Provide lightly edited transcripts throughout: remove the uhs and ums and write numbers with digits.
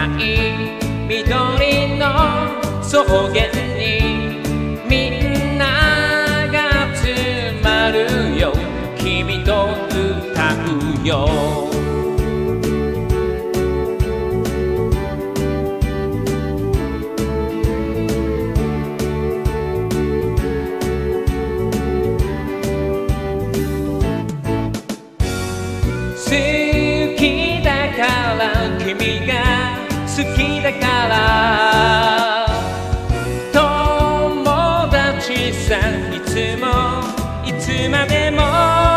い緑の草原にみんなが集まるよ、君と歌うよ。好きだから君が好きだから友達さ、いつもいつまでも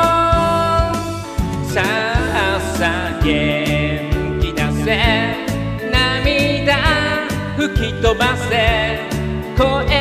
さあさあ元気出せ、涙吹き飛ばせ、声